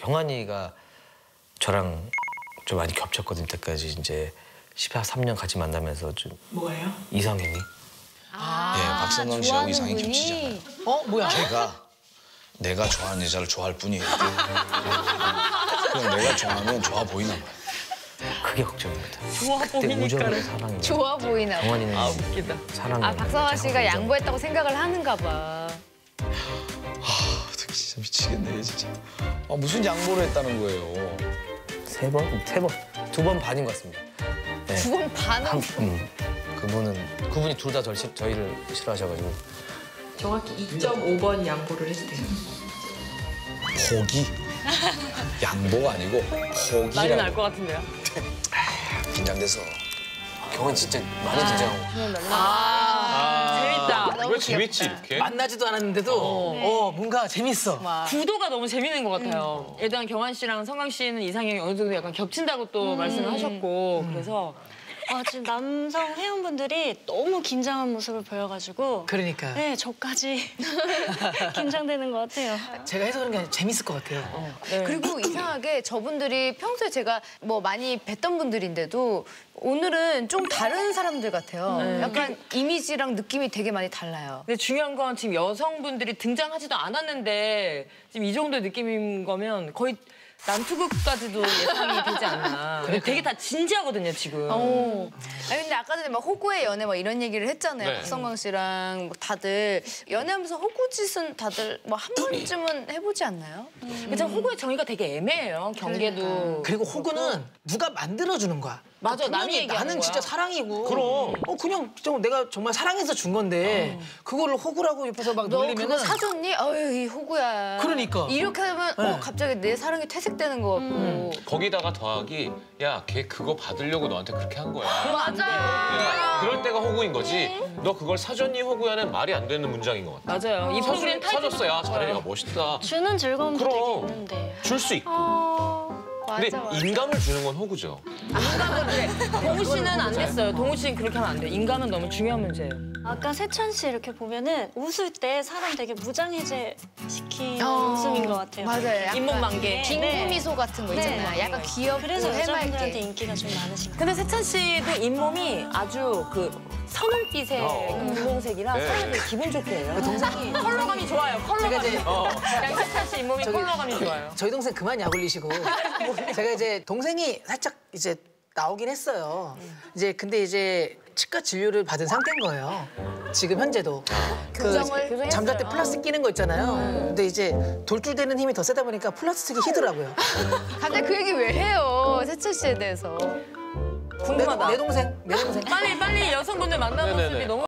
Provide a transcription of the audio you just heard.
경환이가 저랑 좀 많이 겹쳤거든. 이때까지 이제 13년 같이 만나면서 좀. 뭐예요? 이상형이. 예, 박성광 씨하고 이상이 겹치잖아요. 뭐야? 걔가 내가 좋아하는 여자를 좋아할 뿐이에요. 그냥 내가 좋아하면 좋아 보이나 봐요. 그게 걱정입니다. 좋아 보이니까는. 우정으로 사랑이. 좋아 보이나 봐. 경환이는 웃기다. 사랑. 아, 박성환 씨가 양보했다고 생각을 하는가 봐. 진짜 미치겠네, 진짜. 무슨 양보를 했다는 거예요? 세 번? 2번 반인 것 같습니다. 네. 2번 반은? 그분이 둘 다 저희를 싫어하셔가지고. 정확히 2.5번 양보를 했대요. 포기? 양보가 아니고 포기라고. 난리 날 것 같은데요? 긴장돼서. 경환 진짜 많이 긴장하고. 재밌다. 왜 재밌지 이렇게? 만나지도 않았는데도 뭔가 재밌어. 구도가 너무 재밌는 것 같아요. 일단 경환 씨랑 성광 씨는 이상형이 어느 정도 약간 겹친다고 또 말씀을 하셨고 그래서 지금 남성 회원분들이 너무 긴장한 모습을 보여가지고 그러니까. 네, 저까지 긴장되는 것 같아요. 제가 해서 그런 게 아니라 재밌을 것 같아요. 네. 그리고 이상하게 저분들이 평소에 제가 뭐 많이 뵀던 분들인데도 오늘은 좀 다른 사람들 같아요. 약간 이미지랑 느낌이 되게 많이 달라요. 근데 중요한 건 지금 여성분들이 등장하지도 않았는데 지금 이 정도의 느낌인 거면 거의 난투극까지도 예상이 되지 않나. 되게 다 진지하거든요, 지금. 아니 근데 아까 전에 막 호구의 연애 막 이런 얘기를 했잖아요. 네. 박성광 씨랑 뭐 다들 연애하면서 호구짓은 다들 뭐 한 번쯤은 해보지 않나요? 그쵸, 호구의 정의가 되게 애매해요, 경계도. 그리고 호구는 누가 만들어주는 거야. 맞아, 남이 분명히 얘기하는 나는 거야. 진짜 사랑이고. 그럼. 그냥 내가 정말 사랑해서 준 건데 그거를 호구라고 옆에서 막 너 놀리면은. 그거 사줬니? 어휴 이 호구야. 그러니까. 이렇게 하면 갑자기 내 사랑이 퇴색되는 것 같고. 거기다가 더하기 야 걔 그거 받으려고 너한테 그렇게 한 거야. 맞아. 그럴 때가 호구인 거지. 너 그걸 사줬니 호구야는 말이 안 되는 문장인 것 같아. 맞아요. 이 프로그램 사줬어. 야 잘해. 야 멋있다. 주는 즐거움도 그럼. 되게 있는데. 줄 수 있고. 근데 인감을 주는 건 호구죠. 동우 씨는 안 됐어요. 동우 씨는 그렇게 하면 안 돼요. 인간은 너무 중요한 문제예요. 아까 세찬 씨 이렇게 보면은 웃을 때 사람 되게 무장해제 시키는 웃음인 것 같아요. 맞아요. 약간 잇몸 만개. 빙고 미소 같은 거 있잖아요. 약간 귀엽고 그래서 여자분들한테 해맑게. 인기가 좀 많으신 것 같아요. 근데 세찬 씨도 잇몸이 아주 그 선홍빛의 분홍색이라 네. 사람들이 기분 좋게 해요. 동생이 컬러감이 좋아요. 컬러감이. 그냥 세찬 씨 잇몸이 컬러감이 좋아요. 저희 동생 그만 약 올리시고 제가 이제 동생이 살짝 이제 나오긴 했어요. 근데 이제 치과 진료를 받은 상태인 거예요. 지금 현재도. 교정을 잠잘 때 플라스틱 끼는 거 있잖아요. 근데 이제 돌출되는 힘이 더 세다 보니까 플라스틱이 희더라고요. 갑자기 그 얘기 왜 해요? 세찬 씨에 대해서. 궁금하다. 내 동생. 빨리 여성분들 만나는 네네네. 모습이 너무